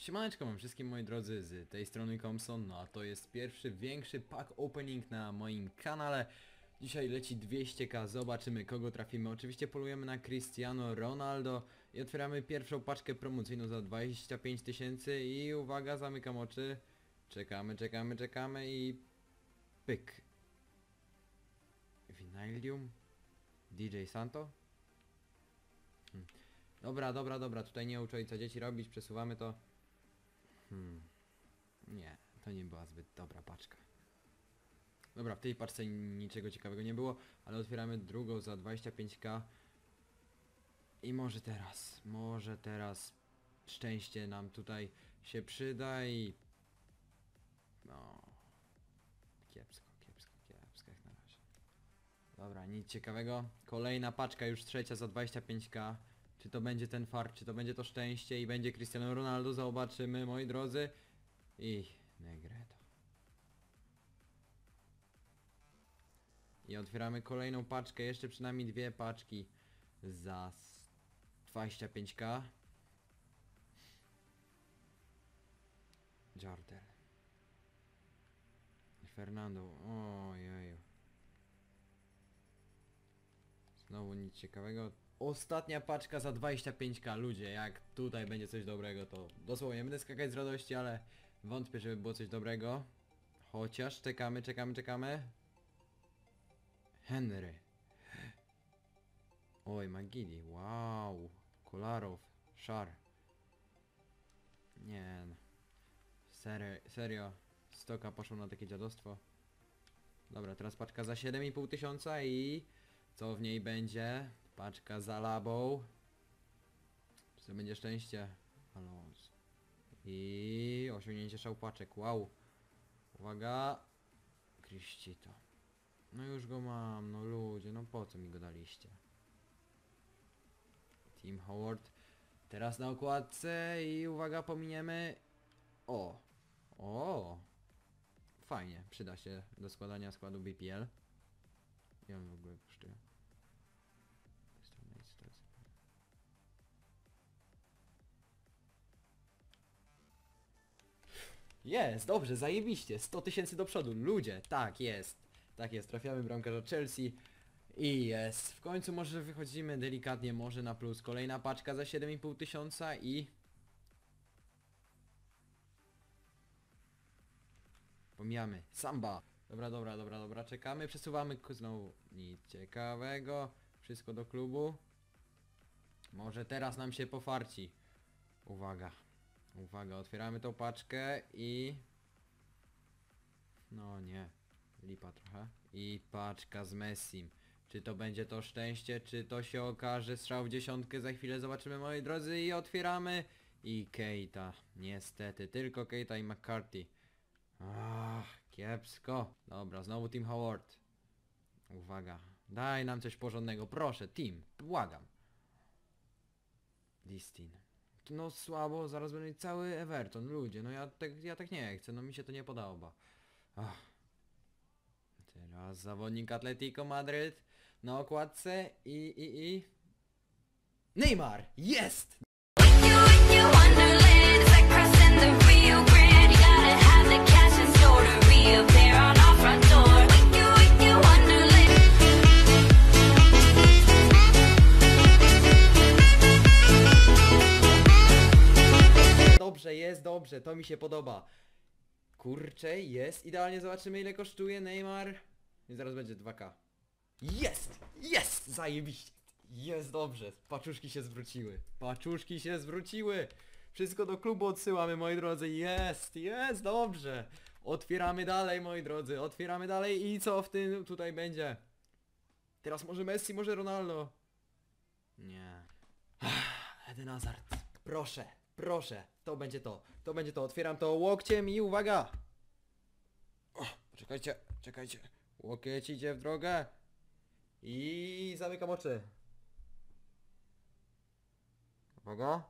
Siemaneczko wam wszystkim moi drodzy, z tej strony Compson, no a to jest pierwszy większy pack opening na moim kanale. Dzisiaj leci 200k, zobaczymy kogo trafimy. Oczywiście polujemy na Cristiano Ronaldo i otwieramy pierwszą paczkę promocyjną za 25 tysięcy i uwaga, zamykam oczy. Czekamy i pyk. Vinalium? DJ Santo? Dobra, tutaj nie uczę co dzieci robić, przesuwamy to. Nie, to nie była zbyt dobra paczka. Dobra, w tej paczce niczego ciekawego nie było, ale otwieramy drugą za 25k. I może teraz szczęście nam tutaj się przyda i... No... Kiepsko jak na razie. Dobra, nic ciekawego. Kolejna paczka, już trzecia za 25k. Czy to będzie ten fart, czy to będzie to szczęście i będzie Cristiano Ronaldo, zobaczymy moi drodzy. I Negredo. I otwieramy kolejną paczkę, jeszcze przynajmniej dwie paczki za 25k. Jardel. Fernando, ojeju. Znowu nic ciekawego. Ostatnia paczka za 25k, ludzie, jak tutaj będzie coś dobrego, to dosłownie nie będę skakać z radości, ale wątpię, żeby było coś dobrego. Chociaż czekamy. Henry. Oj, Magidi, wow. Kolarow, Szar. Nie no. Serio. Stoka poszło na takie dziadostwo. Dobra, teraz paczka za 7,5 tysiąca i... Co w niej będzie? Paczka za labą. Czy to będzie szczęście? Alonso. I osiągnięcie szałpaczek. Wow. Uwaga. Cristito. No już go mam, no ludzie, no po co mi go daliście? Tim Howard. Teraz na okładce i uwaga, pominiemy. O. Fajnie, przyda się do składania składu BPL. I on w ogóle kosztuje. Jest, dobrze, zajebiście, 100 tysięcy do przodu, ludzie, tak jest, trafiamy bramkarza Chelsea i jest, w końcu może wychodzimy delikatnie, może na plus, kolejna paczka za 7,5 tysiąca i... Pomijamy, Samba, dobra, czekamy, przesuwamy, znowu nic ciekawego, wszystko do klubu, może teraz nam się pofarci, uwaga, otwieramy tą paczkę i... No nie, lipa trochę. I paczka z Messim. Czy to będzie to szczęście, czy to się okaże strzał w dziesiątkę, za chwilę zobaczymy moi drodzy i otwieramy. I Keita, niestety, tylko Keita i McCarthy. Kiepsko. Dobra, znowu Tim Howard. Uwaga, daj nam coś porządnego, proszę, Tim, błagam. Distin. No słabo, zaraz będę mieć cały Everton, ludzie, no ja tak nie chcę, no mi się to nie podoba. Teraz zawodnik Atletico Madryt na okładce i... Neymar! Jest! Dobrze, to mi się podoba. Kurczę, jest. Idealnie zobaczymy ile kosztuje Neymar. I zaraz będzie 2K. Jest! Zajebiście. Jest dobrze. Paczuszki się zwróciły. Wszystko do klubu odsyłamy moi drodzy. Jest dobrze. Otwieramy dalej moi drodzy. I co w tym tutaj będzie? Teraz może Messi, może Ronaldo. Nie. Eden Hazard. Proszę, to będzie to, otwieram to łokciem i uwaga! Czekajcie, łokieć idzie w drogę i zamykam oczy. Uwaga!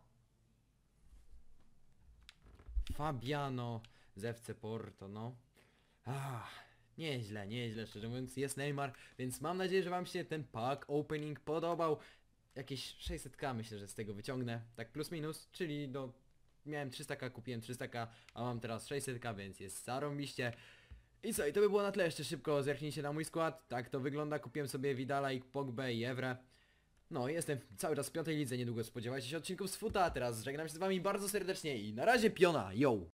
Fabiano z FC Porto, no. Nieźle, szczerze mówiąc, jest Neymar, więc mam nadzieję, że wam się ten pack opening podobał. Jakieś 600k myślę, że z tego wyciągnę, tak plus minus, czyli do miałem 300k, kupiłem 300k, a mam teraz 600k, więc jest zarąbiście. I co, i to by było na tyle, jeszcze szybko zerknijcie na mój skład, tak to wygląda, kupiłem sobie Vidala i Pogbę i Evrę. No, jestem cały czas w 5. lidze, niedługo spodziewajcie się odcinków z futa, a teraz żegnam się z wami bardzo serdecznie i na razie piona, yo!